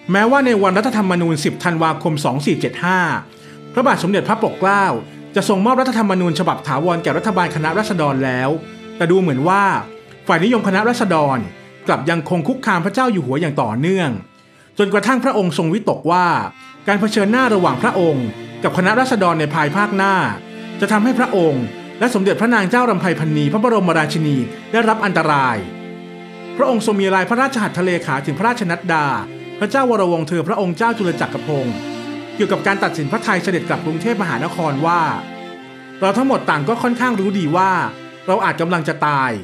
แม้ว่าในวันรัฐธรรมนูญ 10 ธันวาคม 2475 พระบาทสมเด็จพระปกเกล้าจะทรงมอบรัฐธรรมนูญฉบับถาวรแก่รัฐบาลคณะราษฎรแล้วแต่ดูเหมือนว่าฝ่ายนิยมคณะราษฎรกลับยังคงคุกคามพระเจ้าอยู่หัวอย่างต่อเนื่องจนกระทั่งพระองค์ทรงวิตกว่าการเผชิญหน้าระหว่างพระองค์กับคณะราษฎรในภายภาคหน้าจะทำให้พระองค์และสมเด็จพระนางเจ้ารำไพพรรณีพระบรมราชินีได้รับอันตรายพระองค์ทรงมีลายพระราชหัตถเลขาถึงพระราชนัดดาพระเจ้าวรวงศ์เธอพระองค์เจ้าจุลจักรพงศ์เกี่ยวกับการตัดสินพระทัยเสด็จกลับกรุงเทพมหานครว่าเราทั้งหมดต่างก็ค่อนข้างรู้ดีว่าเราอาจกำลังจะตาย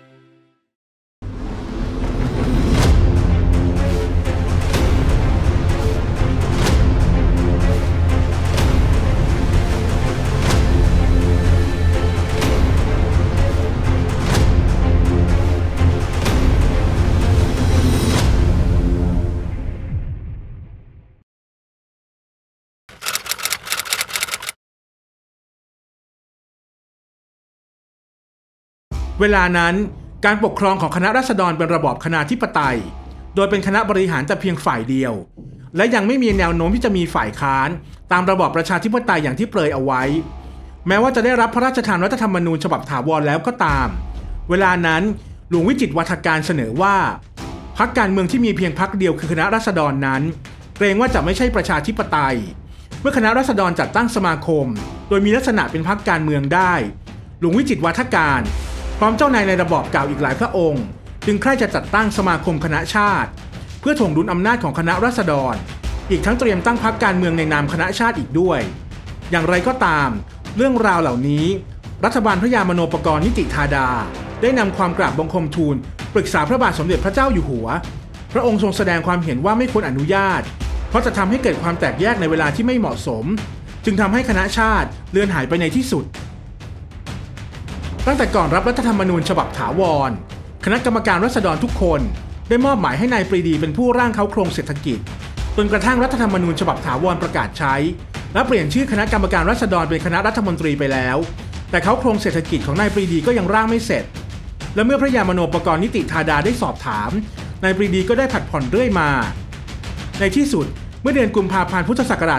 เวลานั้นการปกครองของคณะราษฎรเป็นระบอบคณาธิปไตยโดยเป็นคณะบริหารแต่เพียงฝ่ายเดียวและยังไม่มีแนวโน้มที่จะมีฝ่ายค้านตามระบอบประชาธิปไตยอย่างที่เปรยเอาไว้แม้ว่าจะได้รับพระราชทานรัฐธรรมนูญฉบับถาวรแล้วก็ตามเวลานั้นหลวงวิจิตรวัฒการเสนอว่าพรรคการเมืองที่มีเพียงพรรคเดียวคือคณะราษฎรนั้นเกรงว่าจะไม่ใช่ประชาธิปไตยเมื่อคณะราษฎรจัดตั้งสมาคมโดยมีลักษณะเป็นพรรคการเมืองได้หลวงวิจิตรวัฒการพร้อมเจ้านายในระบอบเก่าอีกหลายพระองค์จึงใคร่จะจัดตั้งสมาคมคณะชาติเพื่อถ่วงดุลอำนาจของคณะราษฎรอีกทั้งเตรียมตั้งพรรคการเมืองในนามคณะชาติอีกด้วยอย่างไรก็ตามเรื่องราวเหล่านี้รัฐบาลพระยามโนปกรณ์นิติธาดาได้นำความกราบบังคมทูลปรึกษาพระบาทสมเด็จพระเจ้าอยู่หัวพระองค์ทรงแสดงความเห็นว่าไม่ควรอนุญาตเพราะจะทำให้เกิดความแตกแยกในเวลาที่ไม่เหมาะสมจึงทำให้คณะชาติเลือนหายไปในที่สุดตั้งแต่ก่อนรับรัฐธรรมนูญฉบับถาวรคณะกรรมการราษฎรทุกคนได้มอบหมายให้นายปรีดีเป็นผู้ร่างเค้าโครงเศรษฐกิจจนกระทั่งรัฐธรรมนูญฉบับถาวรประกาศใช้และเปลี่ยนชื่อคณะกรรมการราษฎรเป็นคณะรัฐมนตรีไปแล้วแต่เค้าโครงเศรษฐกิจของนายปรีดีก็ยังร่างไม่เสร็จและเมื่อพระยามโนปกรณ์นิติธาดาได้สอบถามนายปรีดีก็ได้ผัดผ่อนเรื่อยมาในที่สุดเมื่อเดือนกุมภาพันธ์พุทธศักราช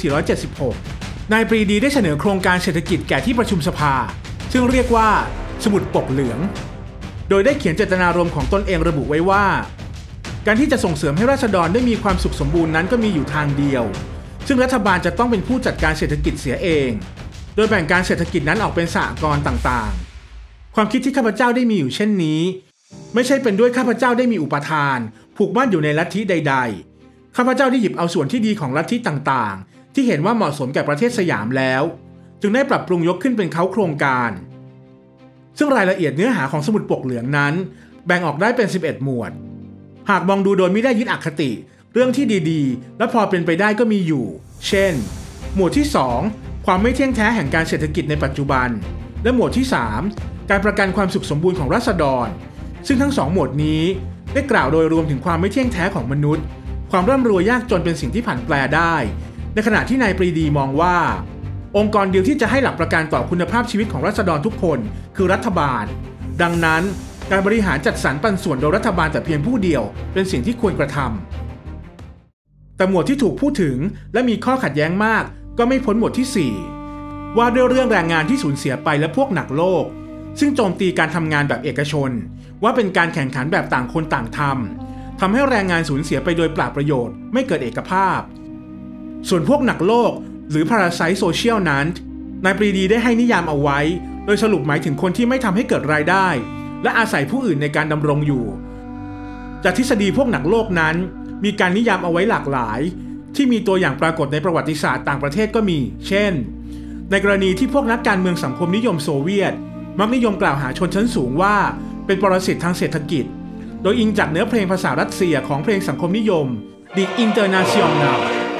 2476 นายปรีดีได้เสนอโครงการเศรษฐกิจแก่ที่ประชุมสภาซึ่งเรียกว่าสมุดปกเหลืองโดยได้เขียนเจตนารมณ์ของตนเองระบุไว้ว่าการที่จะส่งเสริมให้ราษฎรได้มีความสุขสมบูรณ์นั้นก็มีอยู่ทางเดียวซึ่งรัฐบาลจะต้องเป็นผู้จัดการเศรษฐกิจเสียเองโดยแบ่งการเศรษฐกิจนั้นออกเป็นสหกรณ์ต่างๆความคิดที่ข้าพเจ้าได้มีอยู่เช่นนี้ไม่ใช่เป็นด้วยข้าพเจ้าได้มีอุปทานผูกมั่นอยู่ในลัทธิใดๆข้าพเจ้าได้หยิบเอาส่วนที่ดีของลัทธิต่างๆที่เห็นว่าเหมาะสมแก่ประเทศสยามแล้วจึงได้ปรับปรุงยกขึ้นเป็นเค้าโครงการซึ่งรายละเอียดเนื้อหาของสมุดปกเหลืองนั้นแบ่งออกได้เป็น11หมวดหากมองดูโดยไม่ได้ยึดอคติเรื่องที่ดีๆและพอเป็นไปได้ก็มีอยู่เช่นหมวดที่2ความไม่เที่ยงแท้แห่งการเศรษฐกิจในปัจจุบันและหมวดที่3การประกันความสุขสมบูรณ์ของราษฎรซึ่งทั้ง2หมวดนี้ได้กล่าวโดยรวมถึงความไม่เที่ยงแท้ของมนุษย์ความร่ำรวยยากจนเป็นสิ่งที่ผันแปรได้ในขณะที่นายปรีดีมองว่าองค์กรเดียวที่จะให้หลักประกันต่อคุณภาพชีวิตของราษฎรทุกคนคือรัฐบาลดังนั้นการบริหารจัดสรรปันส่วนโดยรัฐบาลแต่เพียงผู้เดียวเป็นสิ่งที่ควรกระทำแต่หมวดที่ถูกพูดถึงและมีข้อขัดแย้งมากก็ไม่พ้นหมวดที่4ว่าด้วยเรื่องแรงงานที่สูญเสียไปและพวกหนักโลกซึ่งโจมตีการทำงานแบบเอกชนว่าเป็นการแข่งขันแบบต่างคนต่างทำให้แรงงานสูญเสียไปโดยเปล่าประโยชน์ไม่เกิดเอกภาพส่วนพวกหนักโลกหรือ Parasite Social นั้นนายปรีดีได้ให้นิยามเอาไว้โดยสรุปหมายถึงคนที่ไม่ทำให้เกิดรายได้และอาศัยผู้อื่นในการดำรงอยู่จากทฤษฎีพวกหนักโลกนั้นมีการนิยามเอาไว้หลากหลายที่มีตัวอย่างปรากฏในประวัติศาสตร์ต่างประเทศก็มีเช่นในกรณีที่พวกนักการเมืองสังคมนิยมโซเวียตมักนิยมกล่าวหาชนชั้นสูงว่าเป็นปรสิตทางเศรษฐกิจโดยอิงจากเนื้อเพลงภาษารัสเซียของเพลงสังคมนิยม Die International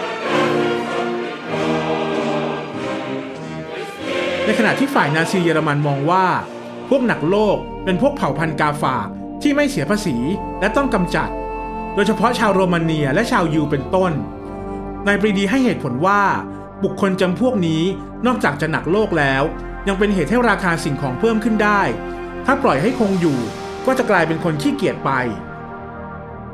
ในขณะที่ฝ่ายนาซีเยอรมันมองว่าพวกหนักโลกเป็นพวกเผ่าพันธุ์กาฝากที่ไม่เสียภาษีและต้องกำจัดโดยเฉพาะชาวโรมาเนียและชาวยูเป็นต้นนายปรีดีให้เหตุผลว่าบุคคลจำพวกนี้นอกจากจะหนักโลกแล้วยังเป็นเหตุให้ราคาสิ่งของเพิ่มขึ้นได้ถ้าปล่อยให้คงอยู่ก็จะกลายเป็นคนขี้เกียจไป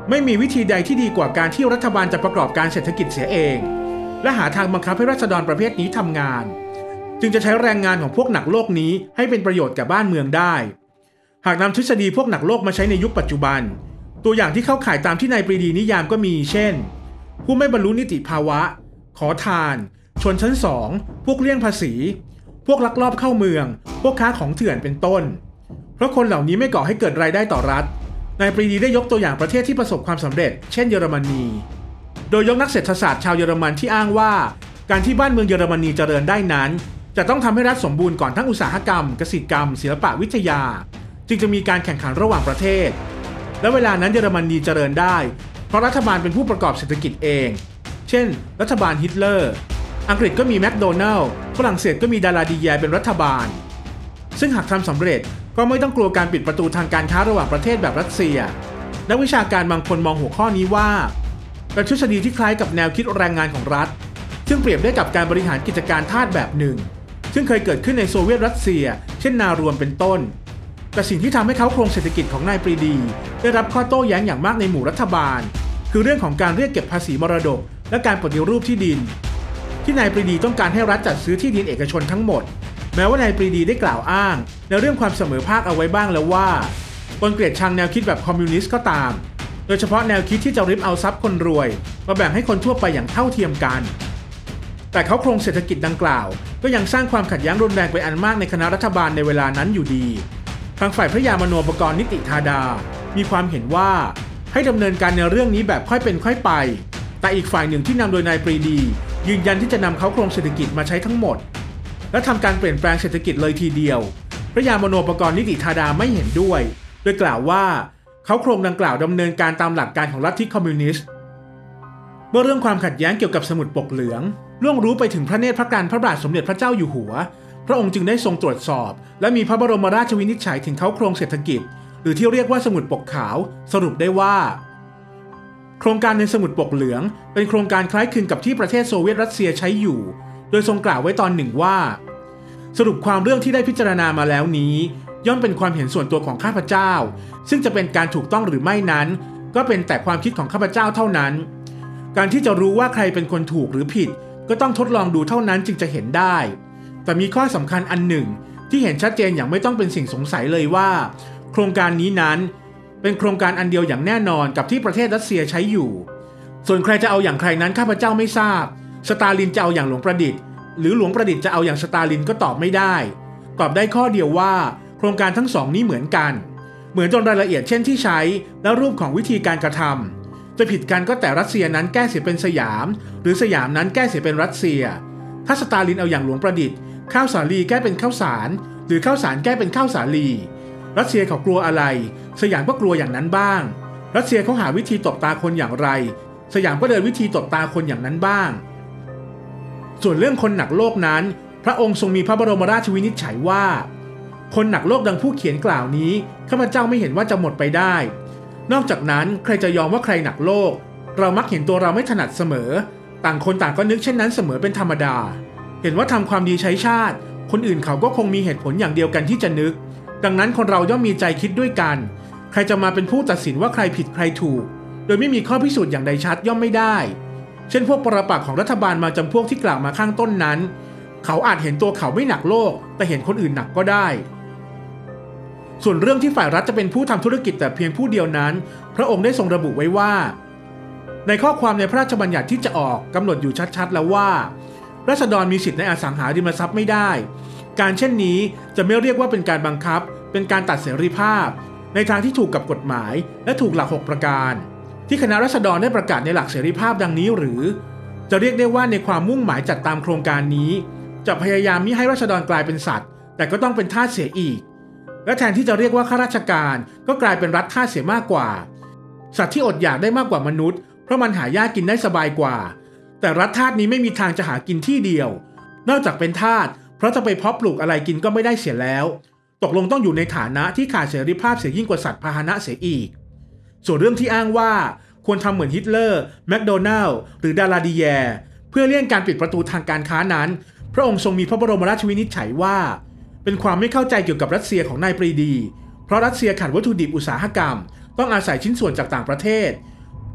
ไม่มีวิธีใดที่ดีกว่าการที่รัฐบาลจะประกอบการเศรษฐกิจเสียเองและหาทางบังคับให้ราษฎรประเภทนี้ทำงานจึงจะใช้แรงงานของพวกหนักโลกนี้ให้เป็นประโยชน์แก่บ้านเมืองได้หากนำทฤษฎีพวกหนักโลกมาใช้ในยุคปัจจุบันตัวอย่างที่เข้าข่ายตามที่นายปรีดีนิยามก็มีเช่นผู้ไม่บรรลุนิติภาวะขอทานชนชั้น2พวกเลี่ยงภาษีพวกลักลอบเข้าเมืองพวกค้าของเถื่อนเป็นต้นเพราะคนเหล่านี้ไม่ก่อให้เกิดรายได้ต่อรัฐนายปรีดีได้ยกตัวอย่างประเทศที่ประสบความสำเร็จเช่นเยอรมนีโดยยกนักเศรษฐศาสตร์ชาวเยอรมันที่อ้างว่าการที่บ้านเมืองเยอรมนีเจริญได้นั้นจะต้องทำให้รัฐสมบูรณ์ก่อนทั้งอุตสาหกรรมเกษตรกรรมศิลปวิทยาจึงจะมีการแข่งขันระหว่างประเทศและเวลานั้นเยอรมนีเจริญได้เพราะรัฐบาลเป็นผู้ประกอบเศรษฐกิจเองเช่นรัฐบาลฮิตเลอร์อังกฤษก็มีแมคโดนัลด์ฝรั่งเศสก็มีดาราดีแยเป็นรัฐบาลซึ่งหากทำสำเร็จก็ไม่ต้องกลัวการปิดประตูทางการค้าระหว่างประเทศแบบรัสเซียนักวิชาการบางคนมองหัวข้อนี้ว่าเป็นทฤษฎีที่คล้ายกับแนวคิดแรงงานของรัฐซึ่งเปรียบได้กับการบริหารกิจการทาสแบบหนึ่งซึ่งเคยเกิดขึ้นในโซเวียตรัสเซียเช่นนารวมเป็นต้นแต่สิ่งที่ทำให้เขาโครงเศรษฐกิจของนายปรีดีได้รับข้อโต้แย้งอย่างมากในหมู่รัฐบาลคือเรื่องของการเรียกเก็บภาษีมรดกและการปฏิรูปที่ดินที่นายปรีดีต้องการให้รัฐจัดซื้อที่ดินเอกชนทั้งหมดแม้ว่านายปรีดีได้กล่าวอ้างในเรื่องความเสมอภาคเอาไว้บ้างแล้วว่าตนเกลียดชังแนวคิดแบบคอมมิวนิสต์ก็ตามโดยเฉพาะแนวคิดที่จะริบเอาทรัพย์คนรวยมาแบ่งให้คนทั่วไปอย่างเท่าเทียมกันแต่เขาโครงเศรษฐกิจดังกล่าวก็ยังสร้างความขัดแย้งรุนแรงไปอันมากในคณะรัฐบาลในเวลานั้นอยู่ดีทางฝ่ายพระยามโนปกรณ์นิติธาดามีความเห็นว่าให้ดำเนินการในเรื่องนี้แบบค่อยเป็นค่อยไปแต่อีกฝ่ายหนึ่งที่นำโดยนายปรีดียืนยันที่จะนำเขาโครงเศรษฐกิจมาใช้ทั้งหมดและทำการเปลี่ยนแปลงเศรษฐกิจเลยทีเดียวพระยามโนปกรณ์นิติธาดาไม่เห็นด้วยโดยกล่าวว่าเขาโครงดังกล่าวดำเนินการตามหลักการของลัทธิคอมมิวนิสต์เมื่อเรื่องความขัดแย้งเกี่ยวกับสมุดปกเหลืองล่วงรู้ไปถึงพระเนตรพระกันพระบาทสมเด็จพระเจ้าอยู่หัวพระองค์จึงได้ทรงตรวจสอบและมีพระบรมราชวินิจฉัยถึงเขาโครงเศรษฐกิจหรือที่เรียกว่าสมุดปกขาวสรุปได้ว่าโครงการในสมุดปกเหลืองเป็นโครงการคล้ายคลึงกับที่ประเทศโซเวียตรัสเซียใช้อยู่โดยทรงกล่าวไว้ตอนหนึ่งว่าสรุปความเรื่องที่ได้พิจารณามาแล้วนี้ย่อมเป็นความเห็นส่วนตัวของข้าพเจ้าซึ่งจะเป็นการถูกต้องหรือไม่นั้นก็เป็นแต่ความคิดของข้าพเจ้าเท่านั้นการที่จะรู้ว่าใครเป็นคนถูกหรือผิดก็ต้องทดลองดูเท่านั้นจึงจะเห็นได้แต่มีข้อสำคัญอันหนึ่งที่เห็นชัดเจนอย่างไม่ต้องเป็นสิ่งสงสัยเลยว่าโครงการนี้นั้นเป็นโครงการอันเดียวอย่างแน่นอนกับที่ประเทศรัสเซียใช้อยู่ส่วนใครจะเอาอย่างใครนั้นข้าพเจ้าไม่ทราบสตาลินจะเอาอย่างหลวงประดิษฐ์หรือหลวงประดิษฐ์จะเอาอย่างสตาลินก็ตอบไม่ได้ตอบได้ข้อเดียวว่าโครงการทั้งสองนี้เหมือนกันเหมือนจนรายละเอียดเช่นที่ใช้และรูปของวิธีการกระทำจะผิดกันก็แต่รัสเซียนั้นแก้เสียเป็นสยามหรือสยามนั้นแก้เสียเป็นรัสเซียถ้าสตาลินเอาอย่างหลวงประดิษฐ์ข้าวสาลีแก้เป็นข้าวสารหรือข้าวสารแก้เป็นข้าวสาลีรัสเซียเขากลัวอะไรสยามก็กลัวอย่างนั้นบ้างรัสเซียเขาหาวิธีตบตาคนอย่างไรสยามก็เดินวิธีตบตาคนอย่างนั้นบ้างส่วนเรื่องคนหนักโลกนั้นพระองค์ทรงมีพระบรมราชวินิจฉัยว่าคนหนักโลกดังผู้เขียนกล่าวนี้ข้าพเจ้าไม่เห็นว่าจะหมดไปได้นอกจากนั้นใครจะยอมว่าใครหนักโลกเรามักเห็นตัวเราไม่ถนัดเสมอต่างคนต่างก็นึกเช่นนั้นเสมอเป็นธรรมดาเห็นว่าทำความดีใช้ชาติคนอื่นเขาก็คงมีเหตุผลอย่างเดียวกันที่จะนึกดังนั้นคนเราย่อมมีใจคิดด้วยกันใครจะมาเป็นผู้ตัดสินว่าใครผิดใครถูกโดยไม่มีข้อพิสูจน์อย่างใดชัดย่อมไม่ได้เช่นพวกปรปักษ์ของรัฐบาลมาจำพวกที่กล่าวมาข้างต้นนั้นเขาอาจเห็นตัวเขาไม่หนักโลกแต่เห็นคนอื่นหนักก็ได้ส่วนเรื่องที่ฝ่ายรัฐจะเป็นผู้ทำธุรกิจแต่เพียงผู้เดียวนั้นพระองค์ได้ทรงระบุไว้ว่าในข้อความในพระราชบัญญัติที่จะออกกำหนดอยู่ชัดๆแล้วว่าราษฎรมีสิทธิในอสังหาริมทรัพย์ไม่ได้การเช่นนี้จะไม่เรียกว่าเป็นการบังคับเป็นการตัดเสรีภาพในทางที่ถูกกับกฎหมายและถูกหลัก6ประการที่คณะราษฎรได้ประกาศในหลักเสรีภาพดังนี้หรือจะเรียกได้ว่าในความมุ่งหมายจัดตามโครงการนี้จะพยายามมิให้ราษฎรกลายเป็นสัตว์แต่ก็ต้องเป็นทาสเสียอีกและแทนที่จะเรียกว่าข้าราชการก็กลายเป็นรัฐทาสเสียมากกว่าสัตว์ที่อดอยากได้มากกว่ามนุษย์เพราะมันหาหญ้ากินได้สบายกว่าแต่รัฐทาสนี้ไม่มีทางจะหากินที่เดียวนอกจากเป็นทาสเพราะจะไปเพาะปลูกอะไรกินก็ไม่ได้เสียแล้วตกลงต้องอยู่ในฐานะที่ขาดเสรีภาพเสียยิ่งกว่าสัตว์พาหนะเสียอีกส่วนเรื่องที่อ้างว่าควรทำเหมือนฮิตเลอร์แมคโดนัลด์หรือดาราดีแยเพื่อเลี่ยงการปิดประตูทางการค้านั้นพระองค์ทรงมีพระบรมราชวินิจฉัยว่าเป็นความไม่เข้าใจเกี่ยวกับรัสเซียของนายปรีดีเพราะรัสเซียขาดวัตถุดิบอุตสาหกรรมต้องอาศัยชิ้นส่วนจากต่างประเทศ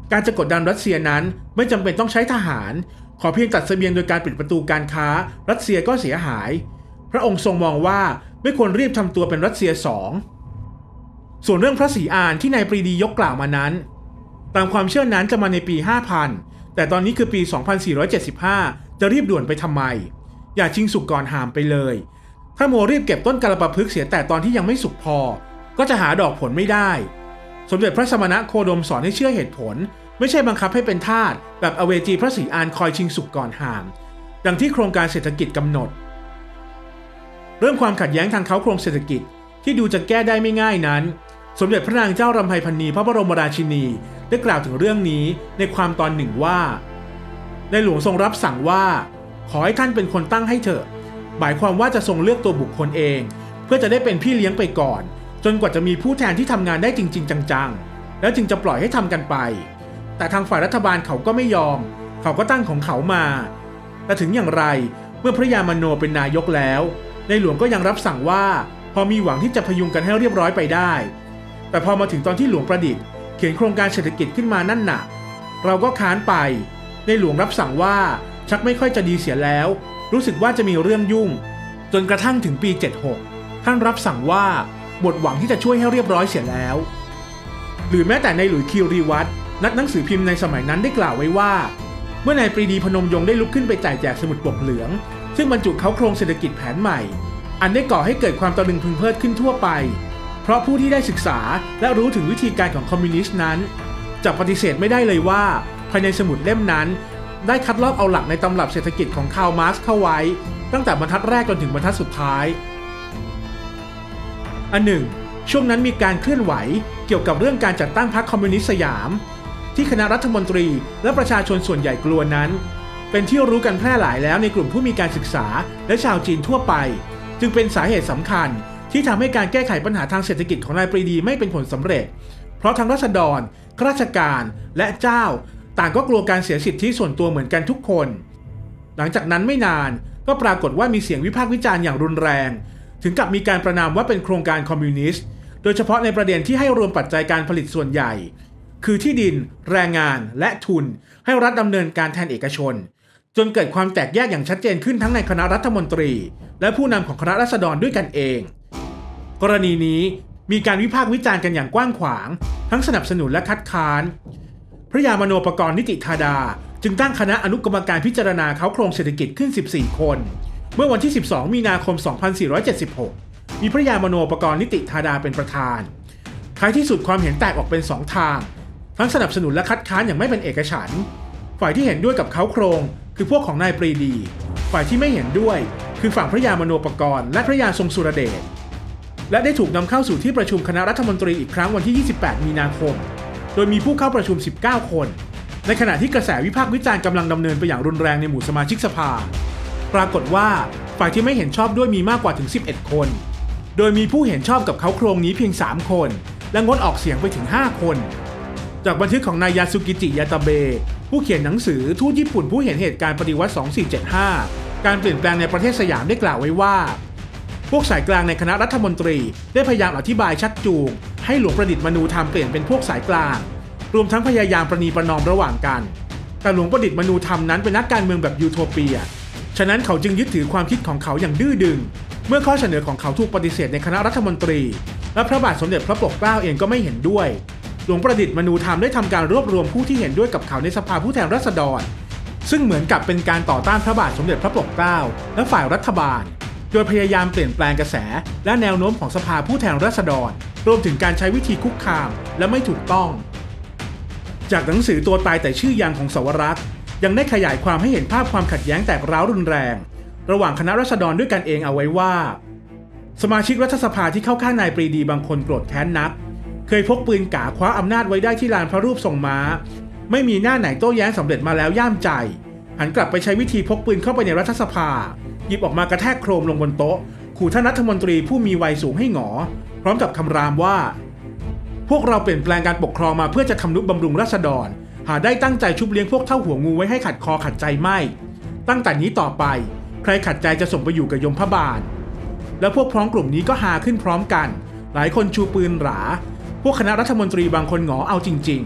การจะกดดันรัสเซียนั้นไม่จำเป็นต้องใช้ทหารขอเพียงตัดเสบียงโดยการปิดประตูการค้ารัสเซียก็เสียหายพระองค์ทรงมองว่าไม่ควรรีบทำตัวเป็นรัสเซีย2ส่วนเรื่องพระศรีอานที่นายปรีดียกกล่าวมานั้นตามความเชื่อนั้นจะมาในปี 5000 แต่ตอนนี้คือปี 2475 จะรีบด่วนไปทำไมอย่าชิงสุกก่อนหามไปเลยถ้าโมรีบเก็บต้นกาลปะพฤกษ์เสียแต่ตอนที่ยังไม่สุกพอก็จะหาดอกผลไม่ได้สมเด็จพระสมณโคดมสอนให้เชื่อเหตุผลไม่ใช่บังคับให้เป็นทาสแบบอเวจีพระศรีอานคอยชิงสุกก่อนหามดังที่โครงการเศรษฐกิจกำหนดเรื่องความขัดแย้งทางเค้าโครงเศรษฐกิจที่ดูจะแก้ได้ไม่ง่ายนั้นสมเด็จพระนางเจ้ารำไพพรรณีพระบรมราชินีได้กล่าวถึงเรื่องนี้ในความตอนหนึ่งว่าในหลวงทรงรับสั่งว่าขอให้ท่านเป็นคนตั้งให้เถอะหมายความว่าจะทรงเลือกตัวบุคคลเองเพื่อจะได้เป็นพี่เลี้ยงไปก่อนจนกว่าจะมีผู้แทนที่ทำงานได้จริงๆจังๆแล้วจึงจะปล่อยให้ทำกันไปแต่ทางฝ่ายรัฐบาลเขาก็ไม่ยอมเขาก็ตั้งของเขามาแต่ถึงอย่างไรเมื่อพระยามโนเป็นนายกแล้วในหลวงก็ยังรับสั่งว่าพอมีหวังที่จะพยุงกันให้เรียบร้อยไปได้แต่พอมาถึงตอนที่หลวงประดิษฐ์เขียนโครงการเศรษฐกิจขึ้นมานั่นน่ะเราก็ค้านไปในหลวงรับสั่งว่าชักไม่ค่อยจะดีเสียแล้วรู้สึกว่าจะมีเรื่องยุ่งจนกระทั่งถึงปี 76ท่านรับสั่งว่าหมดหวังที่จะช่วยให้เรียบร้อยเสียแล้วหรือแม้แต่ในหลุยส์คิรีวัตรนักหนังสือพิมพ์ในสมัยนั้นได้กล่าวไว้ว่าเมื่อนายปรีดีพนมยงค์ได้ลุกขึ้นไปจ่ายแจกสมุดปกเหลืองซึ่งบรรจุเขาโครงเศรษฐกิจแผนใหม่อันได้ก่อให้เกิดความตะลึงพึงเพลิดขึ้นทั่วไปเพราะผู้ที่ได้ศึกษาและรู้ถึงวิธีการของคอมมิวนิสต์นั้นจะปฏิเสธไม่ได้เลยว่าภายในสมุดเล่มนั้นได้คัดลอกเอาหลักในตำรับเศรษฐกิจของคาร์ล มาร์กซ์เข้าไว้ตั้งแต่บรรทัดแรกจนถึงบรรทัดสุดท้ายอันหนึ่งช่วงนั้นมีการเคลื่อนไหวเกี่ยวกับเรื่องการจัดตั้งพรรคคอมมิวนิสต์สยามที่คณะรัฐมนตรีและประชาชนส่วนใหญ่กลัวนั้นเป็นที่รู้กันแพร่หลายแล้วในกลุ่มผู้มีการศึกษาและชาวจีนทั่วไปจึงเป็นสาเหตุสำคัญที่ทำให้การแก้ไขปัญหาทางเศรษฐกิจของนายปรีดีไม่เป็นผลสำเร็จเพราะทั้งราษฎรข้าราชการและเจ้าต่างก็กลัวการเสียสิทธิส่วนตัวเหมือนกันทุกคนหลังจากนั้นไม่นานก็ปรากฏว่ามีเสียงวิพากษ์วิจารณ์อย่างรุนแรงถึงกับมีการประณามว่าเป็นโครงการคอมมิวนิสต์โดยเฉพาะในประเด็นที่ให้รวมปัจจัยการผลิตส่วนใหญ่คือที่ดินแรงงานและทุนให้รัฐดำเนินการแทนเอกชนจนเกิดความแตกแยกอย่างชัดเจนขึ้นทั้งในคณะรัฐมนตรีและผู้นำของคณะราษฎรด้วยกันเองกรณีนี้มีการวิพากษ์วิจารณ์กันอย่างกว้างขวางทั้งสนับสนุนและคัดค้านพระยามโนปกรณ์นิติธาดาจึงตั้งคณะอนุกรรมการพิจารณาเค้าโครงเศรษฐกิจขึ้น14คนเมื่อวันที่12มีนาคม2476มีพระยามโนปกรณ์นิติธาดาเป็นประธานท้ายที่สุดความเห็นแตกออกเป็น2ทางทั้งสนับสนุนและคัดค้านอย่างไม่เป็นเอกฉันท์ฝ่ายที่เห็นด้วยกับเค้าโครงคือพวกของนายปรีดีฝ่ายที่ไม่เห็นด้วยคือฝั่งพระยามโนปกรณ์และพระยาทรงสุรเดชและได้ถูกนำเข้าสู่ที่ประชุมคณะรัฐมนตรีอีกครั้งวันที่28มีนาคมโดยมีผู้เข้าประชุม19คนในขณะที่กระแสวิพากษ์วิจารณ์กำลังดำเนินไปอย่างรุนแรงในหมู่สมาชิกสภาปรากฏว่าฝ่ายที่ไม่เห็นชอบด้วยมีมากกว่าถึง11คนโดยมีผู้เห็นชอบกับเค้าโครงนี้เพียง3คนและงดออกเสียงไปถึง5คนจากบันทึกของนายยาสุกิจิยาตาเบะผู้เขียนหนังสือทูตญี่ปุ่นผู้เห็นเหตุการณ์ปฏิวัติ2475การเปลี่ยนแปลงในประเทศสยามได้กล่าวไว้ว่าพวกสายกลางในคณะรัฐมนตรีได้พยายามอธิบายชักจูงให้หลวงประดิษฐ์มนูธรรมเปลี่ยนเป็นพวกสายกลางรวมทั้งพยายามประนีประนอมระหว่างกันแต่หลวงประดิษฐ์มนูธรรมนั้นเป็นนักการเมืองแบบยูโทเปียฉะนั้นเขาจึงยึดถือความคิดของเขาอย่างดื้อดึงเมื่อข้อเสนอของเขาถูกปฏิเสธในคณะรัฐมนตรีและพระบาทสมเด็จพระปกเกล้าเองก็ไม่เห็นด้วยหลวงประดิษฐ์มนูธรรมได้ทำการรวบรวมผู้ที่เห็นด้วยกับเขาในสภาผู้แทนราษฎรซึ่งเหมือนกับเป็นการต่อต้านพระบาทสมเด็จพระปกเกล้าและฝ่ายรัฐบาลโดยพยายามเปลี่ยนแปลงกระแสและแนวโน้มของสภาผู้แทนราษฎรรวมถึงการใช้วิธีคุกคามและไม่ถูกต้องจากหนังสือตัวตายแต่ชื่อยังของสวรักษ์ยังได้ขยายความให้เห็นภาพความขัดแย้งแตกร้าวรุนแรงระหว่างคณะราษฎรด้วยกันเองเอาไว้ว่าสมาชิกรัฐสภาที่เข้าข้างนายปรีดีบางคนโกรธแค้นนักเคยพกปืนกาคว้าอำนาจไว้ได้ที่ลานพระรูปทรงม้าไม่มีหน้าไหนโต้แย้งสำเร็จมาแล้วย่ามใจหันกลับไปใช้วิธีพกปืนเข้าไปในรัฐสภาหยิบออกมากระแทกโครมลงบนโต๊ะขู่ท่านรัฐมนตรีผู้มีวัยสูงให้หงอพร้อมกับคำรามว่าพวกเราเปลี่ยนแปลงการปกครองมาเพื่อจะทำนุบำรุงราษฎรหาได้ตั้งใจชุบเลี้ยงพวกเท่าหัวงูไว้ให้ขัดคอขัดใจไม่ตั้งแต่นี้ต่อไปใครขัดใจจะส่งไปอยู่กับยมพบาลแล้วพวกพ้องกลุ่มนี้ก็หาขึ้นพร้อมกันหลายคนชูปืนหราพวกคณะรัฐมนตรีบางคนหงอเอาจริงๆ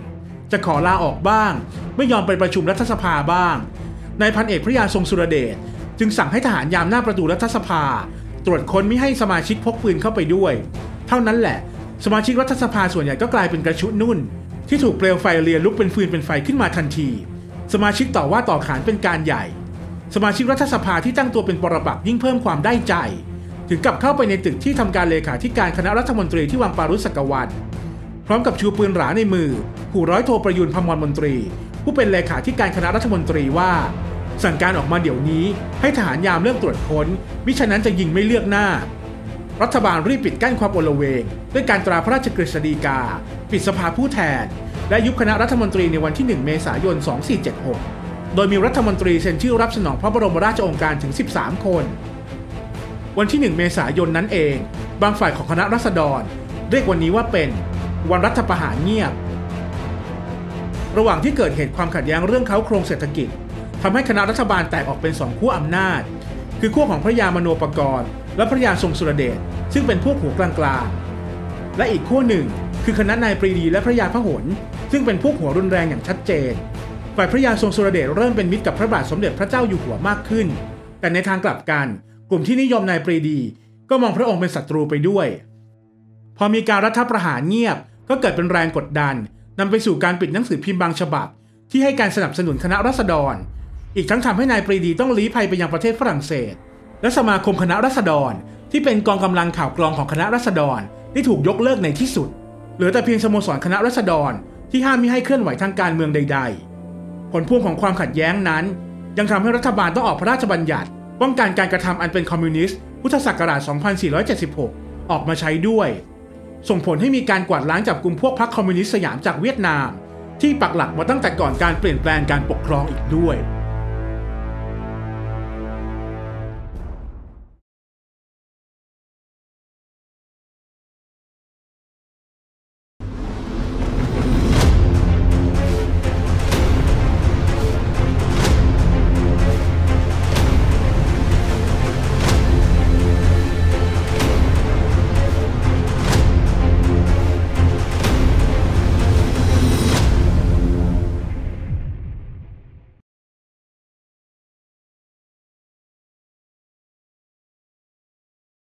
จะขอลาออกบ้างไม่ยอมไปประชุมรัฐสภาบ้างนายพันเอกพระยาทรงสุรเดชจึงสั่งให้ทหารยามหน้าประตูรัฐสภาตรวจค้นมิให้สมาชิกพกปืนเข้าไปด้วยเท่านั้นแหละสมาชิกรัฐสภาส่วนใหญ่ก็กลายเป็นกระชุนุ่นที่ถูกเปลวไฟเลียลุกเป็นฟืนเป็นไฟขึ้นมาทันทีสมาชิกต่อว่าต่อขานเป็นการใหญ่สมาชิกรัฐสภาที่ตั้งตัวเป็นปรปักษ์ยิ่งเพิ่มความได้ใจถึงกับเข้าไปในตึกที่ทำการเลขาธิการคณะรัฐมนตรีที่วังปารุษกวันพร้อมกับชูปืนหราในมือขู่ร้อยโทประยุนพมรมนตรีผู้เป็นเลขาธิการคณะรัฐมนตรีว่าสั่งการออกมาเดี๋ยวนี้ให้ทหารยามเริ่มตรวจค้นมิฉะนั้นจะยิงไม่เลือกหน้ารัฐบาลรีบปิดกั้นความโอลเวงด้วยการตราพระราชกฤษฎีกาปิดสภาผู้แทนและยุบคณะรัฐมนตรีในวันที่1 เมษายน 2476โดยมีรัฐมนตรีเซ็นชื่อรับสนองพระบรมราชโองการถึง13 คนวันที่1 เมษายนนั้นเองบางฝ่ายของคณะราษฎรเรียกวันนี้ว่าเป็นวันรัฐประหารเงียบระหว่างที่เกิดเหตุความขัดแย้งเรื่องเค้าโครงเศรษฐกิจทำให้คณะรัฐบาลแตกออกเป็น2ขั้วอำนาจคือขั้วของพระยามโนปกรณ์และพระยาทรงสุรเดชซึ่งเป็นพวกหัวกลางๆและอีกขั้วหนึ่งคือคณะนายปรีดีและพระยาพหลซึ่งเป็นพวกหัวรุนแรงอย่างชัดเจนฝ่ายพระยาทรงสุรเดชเริ่มเป็นมิตรกับพระบาทสมเด็จพระเจ้าอยู่หัวมากขึ้นแต่ในทางกลับกันกลุ่มที่นิยมนายปรีดีก็มองพระองค์เป็นศัตรูไปด้วยพอมีการรัฐประหารเงียบก็เกิดเป็นแรงกดดันนำไปสู่การปิดหนังสือพิมพ์บางฉบับที่ให้การสนับสนุนคณะราษฎรอีกทั้งทำให้นายปรีดีต้องลี้ภัยไปยังประเทศฝรั่งเศสและสมาคมคณะราษฎรที่เป็นกองกำลังข่าวกรองของคณะราษฎรได้ถูกยกเลิกในที่สุดเหลือแต่เพียงสโมสรคณะราษฎรที่ห้ามมิให้เคลื่อนไหวทางการเมืองใดๆผลพวงของความขัดแย้งนั้นยังทำให้รัฐบาลต้องออกพระราชบัญญัติป้องกันการกระทำอันเป็นคอมมิวนิสต์พุทธศักราช 2476 ออกมาใช้ด้วยส่งผลให้มีการกวาดล้างจับกุมพวกพรรคคอมมิวนิสต์สยามจากเวียดนามที่ปักหลักมาตั้งแต่ก่อนการเปลี่ยนแปลงการปกครองอีกด้วย